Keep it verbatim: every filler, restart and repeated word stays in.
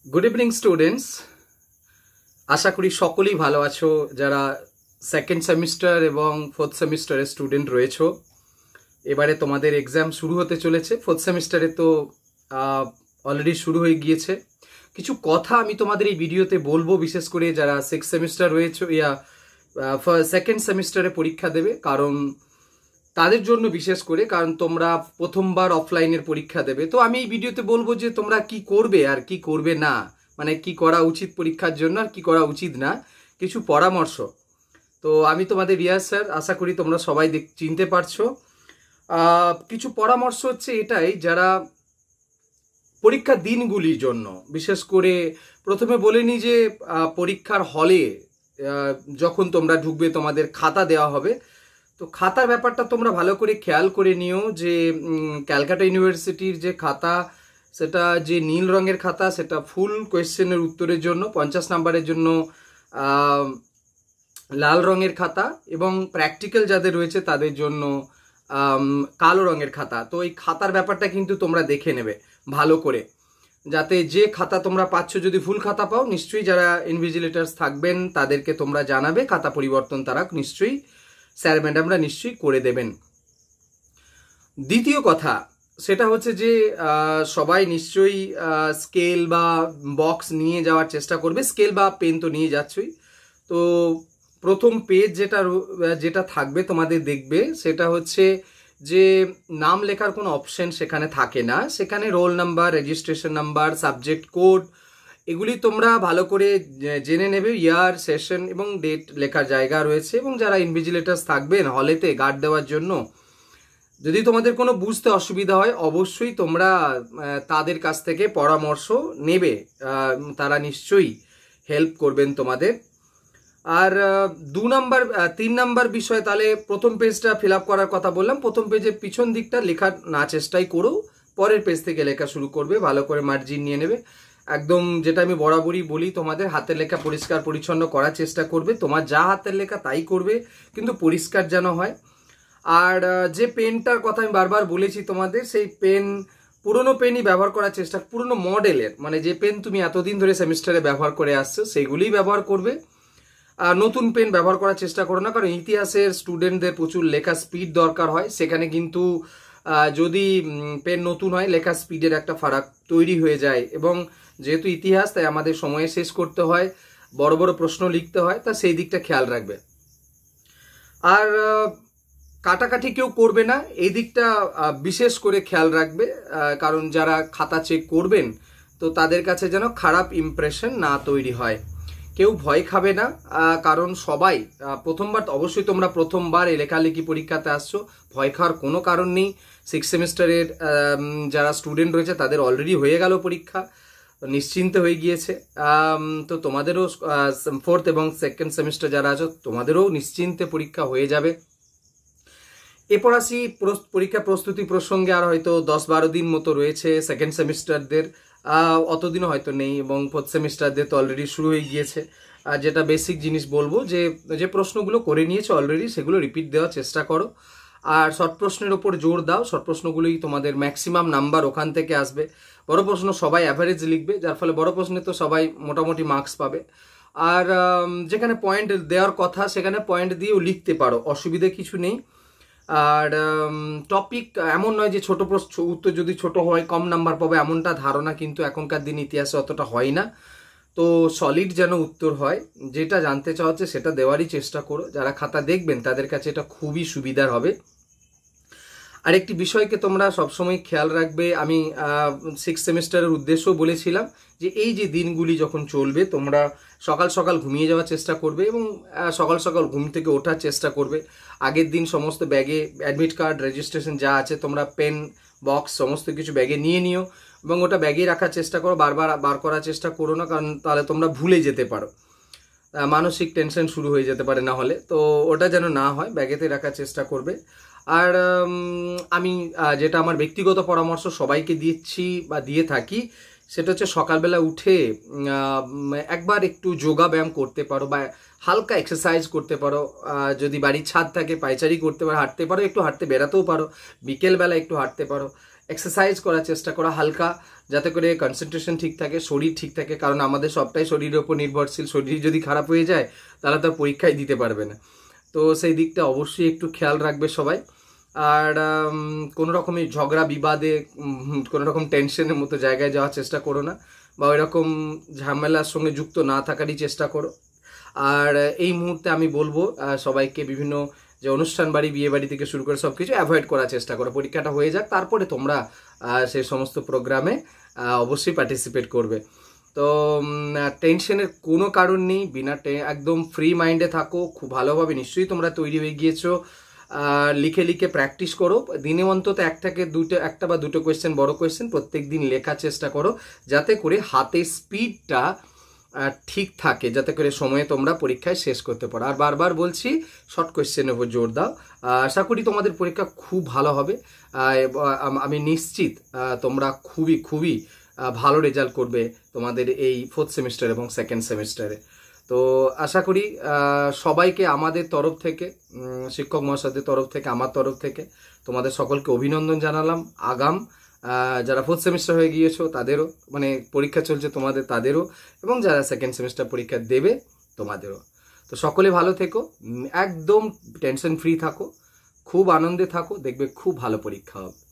Good evening students. आशा करी सकलेई भालो आछो जारा सेकेंड सेमिस्टार एवं फोर्थ सेमिस्टारे स्टूडेंट रयेछो। एबारे तोमादेर एग्जाम शुरू होते चलेछे। फोर्थ सेमिस्टारे तो अलरेडी शुरू हये गियेछे। किछु कथा आमि तोमादेर एई भिडियोते बोलबो, विशेष करे जारा सिक्स सेमिस्टार रयेछो या सेकेंड सेमिस्टारे परीक्षा देबे, कारण तादेर जोन्नो विशेष करे, कारण तोमरा प्रथमबार अफलाइनेर परीक्षा देबे। तो आमि एई भिडियोते बोलबो जे तोमरा कि करबे आर कि करबे ना, माने कि करा उचित परीक्षार जोन्नो आर कि करा उचित ना, किछु परामर्श। तो आमि तोमादेर रियाज स्যার, आशा करी तोमरा सबाई चिनते पारछो। किछु परामर्श हच्छे एटाई, जारा परीक्षार दिनगुलिर जोन्नो, विशेष करे प्रथमे बोले नि जे परीक्षार हले जखन तोमरा ढुकबे तोमादेर खाता देওয়া হবে। तो खातार ব্যাপারটা তোমরা ভালো করে খেয়াল করে নিও যে ক্যালকাটা ইউনিভার্সিটির যে খাতা, সেটা যে নীল রঙের খাতা, সেটা ফুল কোয়েশ্চেনের উত্তরের জন্য, পঞ্চাশ নাম্বারের জন্য লাল রঙের খাতা, এবং প্র্যাকটিক্যাল যাদের রয়েছে তাদের জন্য কালো রঙের খাতা। তো এই খাতার ব্যাপারটা কিন্তু তোমরা দেখে নেবে ভালো করে, যাতে যে খাতা তোমরা পাচ্ছ, যদি ফুল খাতা পাও নিশ্চয়ই যারা ইনভিজিলেটরস থাকবেন তাদেরকে তোমরা জানাবে, খাতা পরিবর্তন তারা নিশ্চয়ই স্যার ম্যাডামরা নিশ্চয়ই করে দেবেন। দ্বিতীয় কথা সেটা হচ্ছে যে সবাই নিশ্চয়ই স্কেল বা বক্স নিয়ে যাওয়ার চেষ্টা করবে। স্কেল বা পেন তো নিয়ে যাচ্ছই। তো প্রথম পেজ যেটা যেটা থাকবে তোমাদের দেখবে, সেটা হচ্ছে যে নাম লেখার কোনো অপশন সেখানে থাকে না। সেখানে roll number, registration number, subject code এগুলি তোমরা ভালো করে জেনে নেবে। ইয়ার, সেশন এবং ডেট লেখার জায়গা রয়েছে, এবং যারা ইনভিজিলেটরস থাকবেন হলেতে গার্ড দেওয়ার জন্য, যদি তোমাদের কোনো বুঝতে অসুবিধা হয় অবশ্যই তোমরা তাদের কাছ থেকে পরামর্শ নেবে, তারা নিশ্চয়ই হেল্প করবেন তোমাদের। আর দু নাম্বার তিন নাম্বার বিষয়, তাহলে প্রথম পেজটা ফিল আপ করার কথা বললাম। প্রথম পেজের পিছন দিকটা লেখার না চেষ্টাই করো, পরের পেজ থেকে লেখা শুরু করবে, ভালো করে মার্জিন নিয়ে নেবে। একদম যেটা আমি বরাবরই বলি, তোমাদের হাতের লেখা পরিষ্কার পরিচ্ছন্ন করার চেষ্টা করবে। তোমার যা হাতের লেখা তাই করবে, কিন্তু পরিষ্কার যেন হয়। আর যে পেনটার কথা আমি বারবার বলেছি তোমাদের, সেই পেন পুরনো পেনই ব্যবহার করার চেষ্টা, পুরনো মডেলের, মানে যে পেন তুমি এতদিন ধরে সেমিস্টারে ব্যবহার করে আসছো সেইগুলিই ব্যবহার করবে। আর নতুন পেন ব্যবহার করার চেষ্টা করো না, কারণ ইতিহাসের স্টুডেন্টদের প্রচুর লেখা স্পিড দরকার হয়। সেখানে কিন্তু যদি পেন নতুন হয় লেখা স্পিডের একটা ফারাক তৈরি হয়ে যায়, এবং যেহেতু ইতিহাস তাই আমাদের সময়ে শেষ করতে হয়, বড় বড় প্রশ্ন লিখতে হয়, তা সেই দিকটা খেয়াল রাখবে। আর কাটাকাটি কেউ করবে না, এই দিকটা বিশেষ করে খেয়াল রাখবে, কারণ যারা খাতা চেক করবেন তো তাদের কাছে যেন খারাপ ইমপ্রেশন না তৈরি হয়। কেউ ভয় খাবে না, কারণ সবাই প্রথমবার, অবশ্যই তোমরা প্রথমবার এই লেখালেখি পরীক্ষাতে আসছো, ভয় খাওয়ার কোনো কারণ নেই। সিক্স সেমিস্টারের যারা স্টুডেন্ট রয়েছে তাদের অলরেডি হয়ে গেল পরীক্ষা, নিশ্চিন্তে হয়ে গিয়েছে। তো তোমাদেরও ফোর্থ এবং সেকেন্ড সেমিস্টার যারা আছো তোমাদেরও নিশ্চিন্তে পরীক্ষা হয়ে যাবে। এরপর আসি পরীক্ষা প্রস্তুতি প্রসঙ্গে। আর হয়তো দশ বারো দিন মতো রয়েছে সেকেন্ড সেমিস্টারদের, অতদিনও হয়তো নেই, এবং ফোর্থ সেমিস্টারদের তো অলরেডি শুরু হয়ে গিয়েছে। আর যেটা বেসিক জিনিস বলবো, যে যে প্রশ্নগুলো করে নিয়েছো অলরেডি সেগুলো রিপিট দেওয়ার চেষ্টা করো, আর শর্ট প্রশ্নের ওপর জোর দাও। শর্ট প্রশ্নগুলোই তোমাদের ম্যাক্সিমাম নাম্বার ওখান থেকে আসবে। বড় প্রশ্ন সবাই অ্যাভারেজ লিখবে, যার ফলে বড় প্রশ্নে তো সবাই মোটামুটি মার্কস পাবে। আর যেখানে পয়েন্ট দেওয়ার কথা সেখানে পয়েন্ট দিয়েও লিখতে পারো, অসুবিধে কিছু নেই। আর টপিক এমন নয় যে ছোট প্রশ্ন উত্তর যদি ছোট হয় কম নাম্বার পাবে, এমনটা ধারণা কিন্তু এখনকার দিন ইতিহাসে অতটা হয় না। তো সলিড যেন উত্তর হয়, যেটা জানতে চাওয়া হচ্ছে সেটা দেওয়ারই চেষ্টা করো। যারা খাতা দেখবেন তাদের কাছে এটা খুবই সুবিধার হবে। আরেকটি বিষয়কে তোমরা সবসময় খেয়াল রাখবে, আমি সিক্স সেমিস্টারের উদ্দেশ্যও বলেছিলাম যে এই যে দিনগুলি যখন চলবে তোমরা সকাল সকাল ঘুমিয়ে যাওয়ার চেষ্টা করবে, এবং সকাল সকাল ঘুম থেকে ওঠার চেষ্টা করবে। আগের দিন সমস্ত ব্যাগে অ্যাডমিট কার্ড, রেজিস্ট্রেশন যা আছে তোমরা পেন, বক্স সমস্ত কিছু ব্যাগে নিয়ে নিও, এবং ওটা ব্যাগে রাখার চেষ্টা করো, বারবার বার করার চেষ্টা করো না, কারণ তাহলে তোমরা ভুলে যেতে পারো, মানসিক টেনশন শুরু হয়ে যেতে পারে না হলে। তো ওটা যেন না হয়, ব্যাগেতে রাখার চেষ্টা করবে। আর আমি যেটা আমার ব্যক্তিগত পরামর্শ সবাইকে দিচ্ছি বা দিয়ে থাকি, সেটা হচ্ছে সকালবেলা উঠে একবার একটু যোগা ব্যায়াম করতে পারো, বা হালকা এক্সারসাইজ করতে পারো। যদি বাড়ির ছাদ থাকে পায়চারি করতে পারো, হাঁটতে পারো, একটু হাঁটতে বেরাতেও পারো, বিকেলবেলা একটু হাঁটতে পারো। এক্সারসাইজ করার চেষ্টা করা হালকা, যাতে করে কনসেন্ট্রেশন ঠিক থাকে, শরীর ঠিক থাকে, কারণ আমাদের সবটাই শরীরের ওপর নির্ভরশীল। শরীর যদি খারাপ হয়ে যায় তাহলে তো পরীক্ষায় দিতে পারবে না। তো সেই দিকটা অবশ্যই একটু খেয়াল রাখবে সবাই। আর কোনো রকমের ঝগড়া বিবাদে, কোনো রকম টেনশনের মতো জায়গায় যাওয়ার চেষ্টা করো না, বা ওই রকম ঝামেলার সঙ্গে যুক্ত না থাকারই চেষ্টা করো। আর এই মুহূর্তে আমি বলবো সবাইকে বিভিন্ন যে অনুষ্ঠান বাড়ি, বিয়ে বাড়ি থেকে শুরু করে সব কিছু অ্যাভয়েড করার চেষ্টা করো। পরীক্ষাটা হয়ে যাক, তারপরে তোমরা সেই সমস্ত প্রোগ্রামে অবশ্যই পার্টিসিপেট করবে। তো টেনশনের কোনো কারণ নেই, বিনা একদম ফ্রি মাইন্ডে থাকো। খুব ভালোভাবে নিশ্চয়ই তোমরা তৈরি হয়ে গিয়েছো। লিখে লিখে প্র্যাকটিস করো, দিনে অন্তত একটাকে দুটো একটা বা দুটো কোয়েশ্চেন, বড় কোয়েশ্চেন প্রত্যেক দিন লেখার চেষ্টা করো, যাতে করে হাতের স্পিডটা ঠিক থাকে, যাতে করে সময়ে তোমরা পরীক্ষায় শেষ করতে পারো। আর বারবার বলছি, শর্ট কোয়েশ্চেনের উপর জোর দাও। আশা করি তোমাদের পরীক্ষা খুব ভালো হবে। আমি নিশ্চিত তোমরা খুবই খুবই ভালো রেজাল্ট করবে তোমাদের এই ফোর্থ সেমিস্টার এবং সেকেন্ড সেমিস্টারে। তো আশা করি সবাইকে আমাদের তরফ থেকে, শিক্ষক মহাশয়দের তরফ থেকে, আমার তরফ থেকে তোমাদের সকলকে অভিনন্দন জানালাম। আগাম যারা ফোর্থ সেমিস্টার হয়ে গিয়েছো তাদেরও, মানে পরীক্ষা চলছে তোমাদের তাদেরও, এবং যারা সেকেন্ড সেমিস্টার পরীক্ষা দেবে তোমাদেরও। তো সকলে ভালো থেকো, একদম টেনশন ফ্রি থাকো, খুব আনন্দে থাকো, দেখবে খুব ভালো পরীক্ষা হবে।